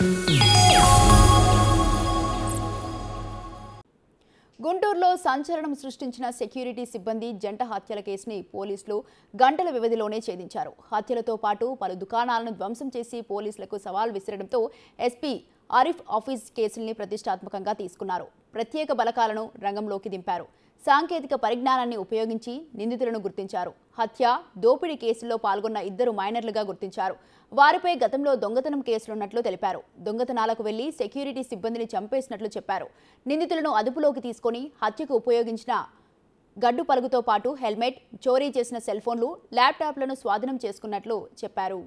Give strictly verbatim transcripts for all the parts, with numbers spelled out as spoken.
గుంటూరులో సంచలనం సృష్టించిన సెక్యూరిటీ సిబ్బంది జంట హత్యల కేసుని పోలీసులు గంటల వ్యవధిలోనే ఛేదించారు. హత్యలతో పాటు పలు దుకాణాలను ధ్వంసం చేసి పోలీసులకు సవాల్ విసిరడంతో ఎస్పీ ఆరిఫ్ ఆఫీస్ కేసుల్ని ప్రతిష్టాత్మకంగా తీసుకున్నారు. ప్రత్యేక బలగాలను రంగంలోకి దింపారు. సాంకేతిక పరిజ్ఞానాన్ని ఉపయోగించి నిందితులను గుర్తించారు. హత్య, దోపిడీ కేసుల్లో పాల్గొన్న ఇద్దరు మైనర్లుగా గుర్తించారు. వారిపై గతంలో దొంగతనం కేసులున్నట్లు తెలిపారు. దొంగతనాలకు వెళ్లి సెక్యూరిటీ సిబ్బందిని చంపేసినట్లు చెప్పారు. నిందితులను అదుపులోకి తీసుకుని హత్యకు ఉపయోగించిన గడ్డు పలుగుతో పాటు హెల్మెట్, చోరీ చేసిన సెల్ ఫోన్లు, ల్యాప్టాప్లను స్వాధీనం చేసుకున్నట్లు చెప్పారు.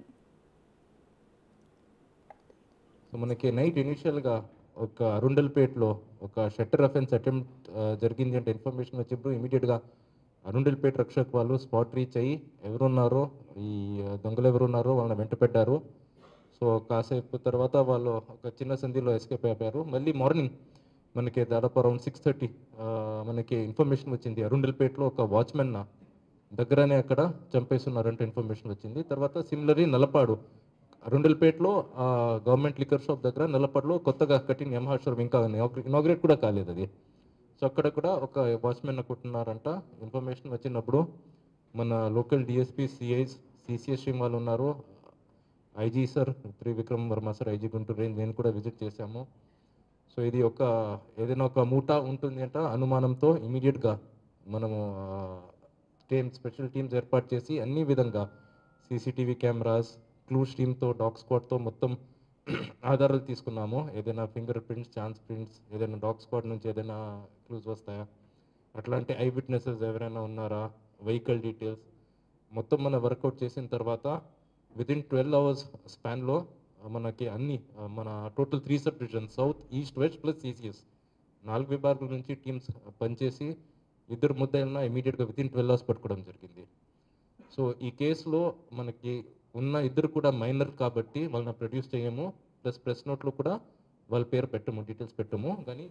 మనకి నైట్ ఇనిషియల్గా ఒక అరుండల్పేటలో ఒక షట్టర్ అఫెన్స్ అటెంప్ట్ జరిగింది అంటే ఇన్ఫర్మేషన్ వచ్చినప్పుడు ఇమీడియట్గా అరుండల్పేట రక్షక్ వాళ్ళు స్పాట్ రీచ్ అయ్యి ఎవరున్నారో ఈ దొంగలు ఎవరున్నారో వాళ్ళని వెంట పెట్టారు. సో కాసేపు తర్వాత వాళ్ళు ఒక చిన్న సంధిలో ఎస్కేప్ అయిపోయారు. మళ్ళీ మార్నింగ్ మనకి దాదాపు అరౌండ్ సిక్స్ థర్టీ మనకి ఇన్ఫర్మేషన్ వచ్చింది అరుండల్పేటలో ఒక వాచ్మెన్ దగ్గరనే అక్కడ చంపేస్తున్నారంటే ఇన్ఫర్మేషన్ వచ్చింది. తర్వాత సిమిలర్లీ నలపాడు అరుండల్పేటలో గవర్నమెంట్ లిక్కర్ షాప్ దగ్గర నల్లపడలో కొత్తగా కట్టిన యమహా షోరూమ్ ఇంకా ఇనాగ్రేట్ కూడా కాలేదు అది. సో అక్కడ కూడా ఒక వాచ్మెన్ కొట్టున్నారంట. ఇన్ఫర్మేషన్ వచ్చినప్పుడు మన local DSP, CIs, CCS team వాళ్ళు ఉన్నారు. IG sir Trivikram Varma sir, IG Guntur range, నేను కూడా విజిట్ చేశాము. సో ఇది ఒక ఏదైనా ఒక మూటా ఉంటుంది అంట అనుమానంతో ఇమీడియట్గా మనము టీమ్ స్పెషల్ టీమ్స్ ఏర్పాటు చేసి అన్ని విధంగా సీసీటీవీ కెమెరాస్, క్లూస్ టీమ్తో, డాగ్ స్క్వాడ్తో మొత్తం ఆధారాలు తీసుకున్నాము. ఏదైనా ఫింగర్ ప్రింట్స్, ఛాన్స్ ప్రింట్స్, ఏదైనా డాగ్ స్క్వాడ్ నుంచి ఏదైనా క్లూస్ వస్తాయా, అట్లాంటి ఐ విట్నెసెస్ ఎవరైనా ఉన్నారా, వెహికల్ డీటెయిల్స్ మొత్తం మనం వర్కౌట్ చేసిన తర్వాత విదిన్ ట్వెల్వ్ అవర్స్ స్పాన్లో మనకి అన్ని మన total three sub division south, east, west plus CCS నాలుగు విభాగాల నుంచి టీమ్స్ పనిచేసి ఇద్దరు ముద్దాయిలను ఇమీడియట్గా వితిన్ ట్వెల్వ్ అవర్స్ పట్టుకోవడం జరిగింది. సో ఈ కేసులో మనకి ఉన్న ఇద్దరు కూడా మైనర్ కాబట్టి వాళ్ళని ప్రొడ్యూస్ చేయము, ప్లస్ ప్రెస్ నోట్లో కూడా వాళ్ళ పేరు పెట్టము, డీటెయిల్స్ పెట్టము. కానీ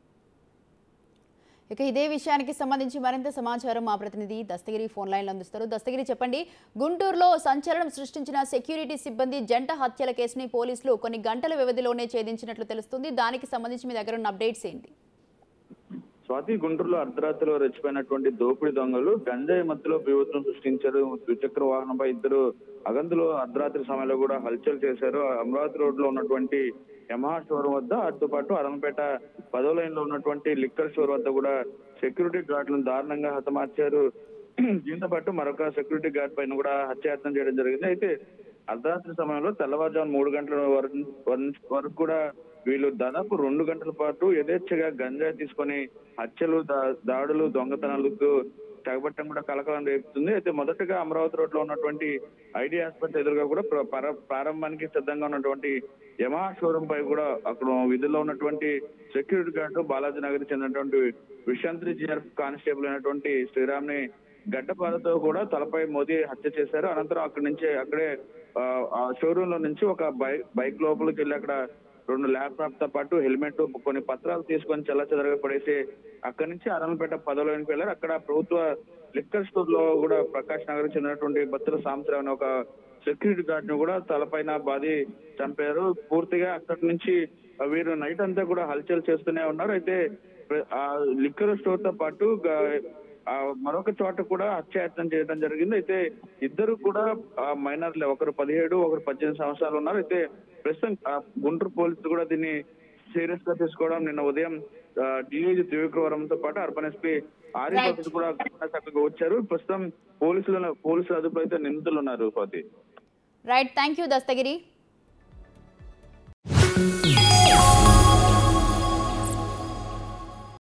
ఇక ఇదే విషయానికి సంబంధించి మరింత సమాచారం మా ప్రతినిధి దస్తగిరి ఫోన్ లైన్లో అందిస్తారు. దస్తగిరి, చెప్పండి, గుంటూరులో సంచలనం సృష్టించిన సెక్యూరిటీ సిబ్బంది జంట హత్యల కేసుని పోలీసులు కొన్ని గంటల వ్యవధిలోనే ఛేదించినట్లు తెలుస్తుంది. దానికి సంబంధించి మీ దగ్గర ఉన్న అప్డేట్స్ ఏంటి? స్వాతి, గుంటూరులో అర్ధరాత్రిలో రెచ్చిపోయినటువంటి దోపిడీ దొంగలు గంజాయి మత్తులో బీభత్సం సృష్టించారు. ద్విచక్ర వాహనంపై ఇద్దరు అగంతులు అర్ధరాత్రి సమయంలో కూడా హల్చల్ చేశారు. అమరావతి రోడ్ లో ఉన్నటువంటి యమహా షోరూమ్ వద్ద, అటుతో పాటు అరంపేట పదో లైన్ లో ఉన్నటువంటి లిక్కర్ స్టోర్ వద్ద కూడా సెక్యూరిటీ గార్డులను దారుణంగా హతమార్చారు. దీంతో పాటు మరొక సెక్యూరిటీ గార్డ్ పైన కూడా హత్యాయత్నం చేయడం జరిగింది. అయితే అర్ధరాత్రి సమయంలో తెల్లవారుజాము మూడు గంటల వరకు కూడా వీళ్ళు దాదాపు రెండు గంటల పాటు యథేచ్ఛగా గంజాయి తీసుకొని హత్యలు, దాడులు, దొంగతనాలకు తెగబట్టడం కూడా కలకలం రేపుతుంది. అయితే మొదటగా అమరావతి రోడ్ లో ఉన్నటువంటి ఐడి ఆసుపత్రి ఎదురుగా కూడా ప్రారంభానికి సిద్ధంగా ఉన్నటువంటి యమహా షోరూమ్ పై కూడా అక్కడ విధుల్లో ఉన్నటువంటి సెక్యూరిటీ గార్డు బాలాజీ నగర్ చెందినటువంటి విశాంత్రి జిఆర్ఎఫ్ కానిస్టేబుల్ అయినటువంటి శ్రీరామ్ ని గడ్డపాలతో కూడా తలపై మోదీ హత్య చేశారు. అనంతరం అక్కడి నుంచి అక్కడే ఆ షోరూమ్ లో నుంచి ఒక బైక్ బైక్ లోపలికి వెళ్ళి అక్కడ రెండు ల్యాప్టాప్ తో పాటు హెల్మెట్, కొన్ని పత్రాలు తీసుకొని చెల్ల చెదరగా పడేసి అక్కడి నుంచి అరంపేట పదోలోనికి వెళ్ళారు. అక్కడ ప్రభుత్వ లిక్కర్ స్టోర్ లో కూడా ప్రకాష్ నగర్ చెందినటువంటి బత్తుల సాంబశివరావు అనే ఒక సెక్యూరిటీ గార్డ్ ను కూడా తలపైన బాధి చంపారు. పూర్తిగా అక్కడి నుంచి వీరు నైట్ అంతా కూడా హల్చల్ చేస్తూనే ఉన్నారు. అయితే ఆ లిక్కర్ స్టోర్ తో పాటు మరొక చోట కూడా హత్యాయత్నం చేయడం జరిగింది. అయితే ఇద్దరు కూడా మైనర్లే, ఒకరు పదిహేడు, ఒకరు పద్దెనిమిది సంవత్సరాలు ఉన్నారు. అయితే ప్రస్తుతం గుంటూరు పోలీసులు కూడా దీన్ని సీరియస్ గా తీసుకోవడం, నిన్న ఉదయం డిఐజీ త్రివిక్రమతో పాటు అర్బన్ ఎస్పీ ఆరిఫ్ కూడా చక్కగా వచ్చారు. ప్రస్తుతం పోలీసుల పోలీసుల అదుపులో అయితే నిందితులు ఉన్నారు. Swathi, right, thank you Dastagiri.